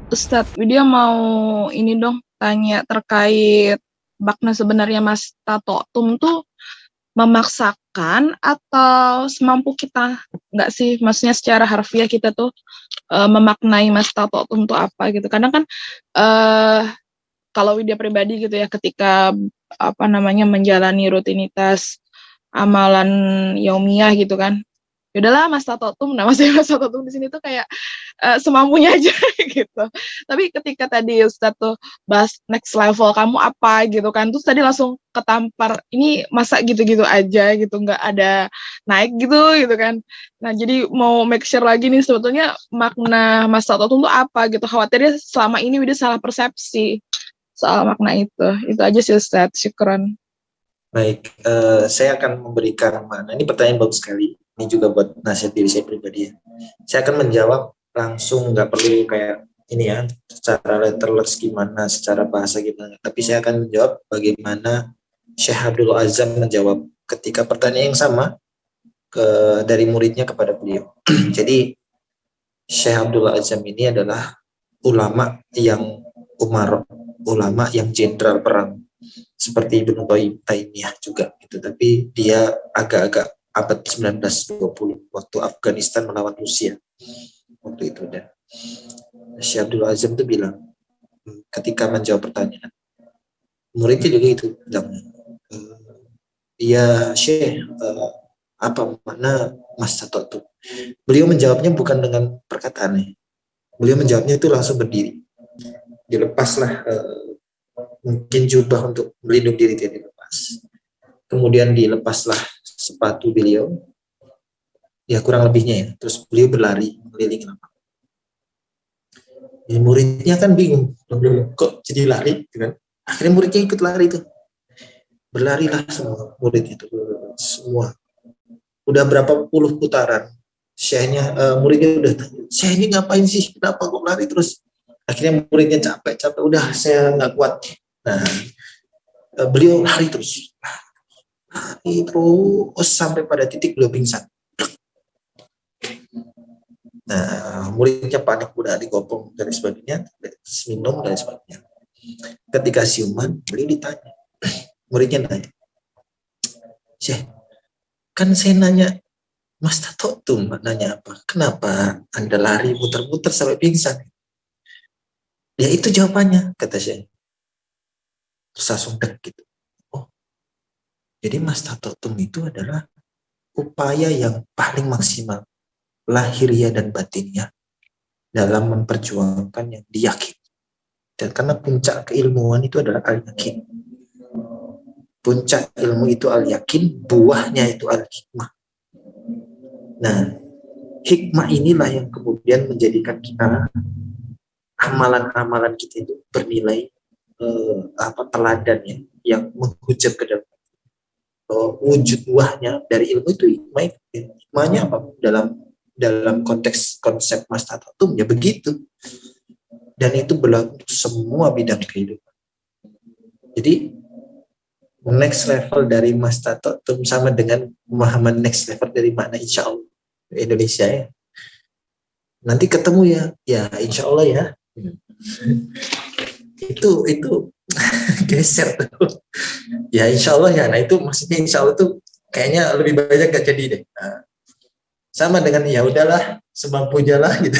Ustadz Widya mau ini dong tanya terkait makna sebenarnya Mas Tatotum tuh memaksakan atau semampu kita nggak sih? Maksudnya secara harfiah kita tuh memaknai Mas Tatotum tuh apa gitu. Kadang kan eh kalau Widya pribadi gitu ya ketika apa namanya menjalani rutinitas amalan yaumiyah gitu kan. Ya udahlah Mas Tatotum, nah maksudnya Mas Tatotum di sini tuh kayak semampunya aja gitu. Tapi ketika tadi Ustadz tuh bahas next level kamu apa gitu kan, terus tadi langsung ketampar ini masa gitu-gitu aja gitu, nggak ada naik gitu kan. Nah jadi mau make sure lagi nih sebetulnya makna Mas Tatotum tuh apa gitu. Khawatirnya selama ini udah salah persepsi soal makna itu aja sih Ustadz. Syukron. Baik, saya akan memberikan makna. Ini pertanyaan bagus sekali. Ini juga buat nasihat diri saya pribadi ya. Saya akan menjawab langsung, nggak perlu kayak ini ya, secara letterless gimana, secara bahasa gimana. Tapi saya akan menjawab bagaimana Syekh Abdul Azam menjawab ketika pertanyaan yang sama dari muridnya kepada beliau. Jadi Syekh Abdul Azam ini adalah ulama yang ulama yang jenderal perang seperti Ibnu Taimiyah juga gitu, tapi dia agak-agak abad 1920 waktu Afghanistan melawan Rusia waktu itu. Dan Syekh Abdul Azam itu bilang ketika menjawab pertanyaan muridnya juga itu bilang, ya Syekh, apa makna Mas Tatotum? Beliau menjawabnya bukan dengan perkataannya, beliau menjawabnya itu langsung berdiri, dilepaslah mungkin jubah untuk melindungi diri, dia dilepas, kemudian dilepaslah sepatu beliau, ya kurang lebihnya ya, terus beliau berlari mengelilingi lapangan. Ya, muridnya kan bingung, kok jadi lari gitu kan. Akhirnya muridnya ikut lari tuh, berlarilah semua murid itu, semua udah berapa puluh putaran. Syekhnya muridnya udah tanya, Syekh ini ngapain sih, kenapa kok lari terus? Akhirnya muridnya capek, udah saya nggak kuat. Nah, beliau lari terus sampai pada titik beliau pingsan. Nah, muridnya panik, udah digopong dan sebagainya, minum dan sebagainya. Ketika siuman, beliau ditanya, muridnya nanya, Syekh, kan saya nanya Mas Tatotum, nanya apa? Kenapa Anda lari muter-muter sampai pingsan? Ya itu jawabannya, kata Syekh. Terus langsung dek gitu. Oh, jadi Mas Tatotum itu adalah upaya yang paling maksimal, lahiriah dan batinnya, dalam memperjuangkan yang diyakini. Dan karena puncak keilmuan itu adalah al-yakin. Puncak ilmu itu al-yakin, buahnya itu al-hikmah. Nah, hikmah inilah yang kemudian menjadikan kita, amalan-amalan kita itu bernilai teladan ya, yang menghujat ke dalam wujud buahnya dari ilmu itu. Hikmahnya apa? Dalam konteks konsep Mas Tatotum ya begitu. Dan itu berlaku untuk semua bidang kehidupan. Jadi next level dari Mas Tatotum sama dengan pemahaman next level dari makna insya Allah Indonesia ya. Nanti ketemu ya insya Allah ya. itu geser tuh. Ya insya Allah ya. Nah itu maksudnya insya Allah tuh kayaknya lebih banyak gak jadi deh. Nah, sama dengan ya udahlah semampunya lah gitu.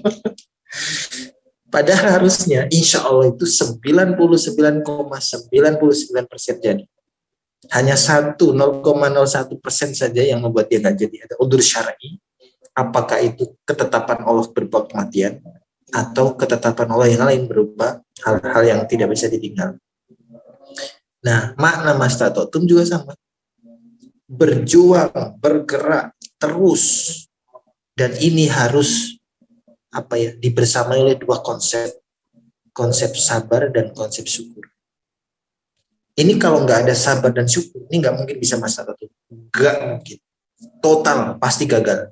Padahal harusnya insya Allah itu 99,99% jadi. Hanya 0,01% saja yang membuat dia nggak jadi. Ada udzur syar'i. Apakah itu ketetapan Allah berupa kematian atau ketetapan Allah yang lain berupa hal-hal yang tidak bisa ditinggal. Nah, makna Mas Tatotum juga sama. Berjuang, bergerak terus, dan ini harus dibersamai oleh dua konsep sabar dan konsep syukur. Ini kalau nggak ada sabar dan syukur, ini nggak mungkin bisa Mas Tatotum. Nggak mungkin. Total, pasti gagal.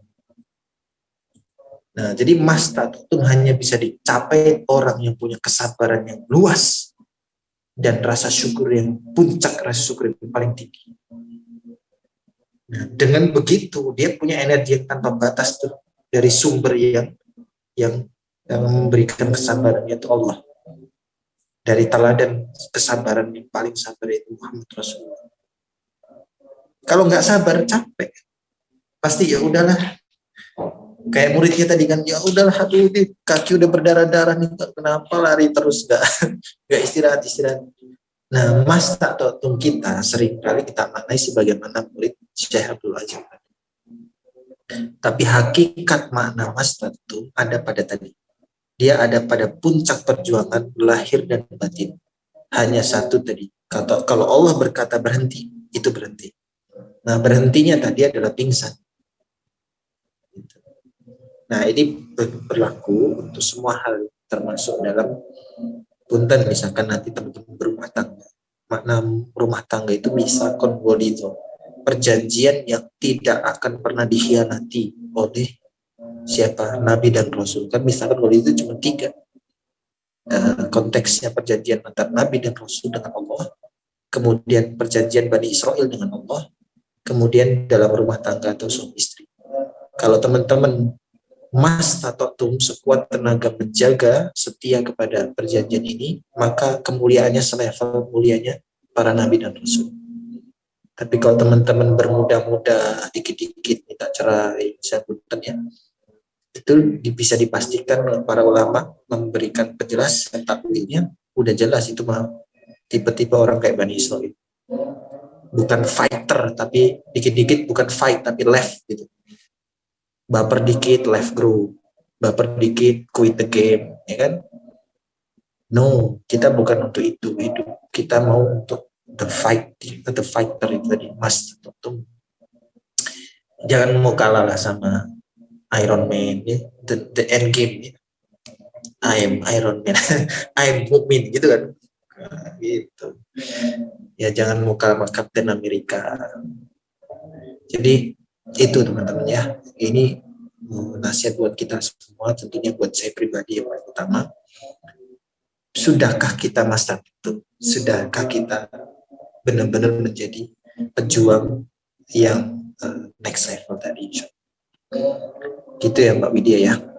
Nah, jadi Mas Tatotum hanya bisa dicapai orang yang punya kesabaran yang luas dan rasa syukur yang puncak, rasa syukur yang paling tinggi. Nah, dengan begitu dia punya energi yang tanpa batas tuh, dari sumber yang yang memberikan kesabaran yaitu Allah. Dari teladan kesabaran yang paling sabar itu Muhammad Rasulullah. Kalau nggak sabar capek, pasti ya udahlah. Kayak muridnya tadi kan, ya udahlah, aduh ini kaki udah berdarah-darah nih, kenapa lari terus, nggak istirahat. Nah, mas taktotum kita seringkali kita maknai sebagaimana murid Syekh Abdul Aziz. Tapi hakikat makna mas taktotum ada pada tadi. Dia ada pada puncak perjuangan lahir dan batin. Hanya satu tadi. Kalau Allah berkata berhenti, itu berhenti. Nah, berhentinya tadi adalah pingsan. Nah, ini berlaku untuk semua hal, termasuk dalam punten, misalkan nanti teman-teman berumah tangga. Makna rumah tangga itu bisa konwolido, perjanjian yang tidak akan pernah dikhianati oleh siapa? Nabi dan Rasul. Kan misalkan kalau itu cuma 3. Konteksnya perjanjian antara Nabi dan Rasul dengan Allah, kemudian perjanjian Bani Israel dengan Allah, kemudian dalam rumah tangga atau suami istri. Kalau teman-teman mastatotum sekuat tenaga menjaga setia kepada perjanjian ini, maka kemuliaannya selevel mulianya para Nabi dan Rasul. Tapi kalau teman-teman bermudah-mudah dikit-dikit minta cerai, saya punten ya, itu bisa dipastikan para ulama memberikan penjelasan takwilnya udah jelas, itu mah tipe-tipe orang kayak Bani Israil, bukan fighter tapi dikit-dikit, bukan fight tapi left gitu, baper dikit left grow, baper dikit quit the game, ya kan? No, kita bukan untuk itu hidup, kita mau untuk the fighter itu tadi, mas. Jangan mau kalah lah sama Iron Man, ya. The end game, ya. I am Iron Man, I am Mukmin, gitu kan? Nah, gitu. Ya jangan mau kalah sama Captain America. Jadi itu teman-teman ya. Ini nasihat buat kita semua, tentunya buat saya pribadi yang paling utama. Sudahkah kita masa itu? Sudahkah kita benar-benar menjadi pejuang yang next level tadi? Gitu ya Mbak Widya ya.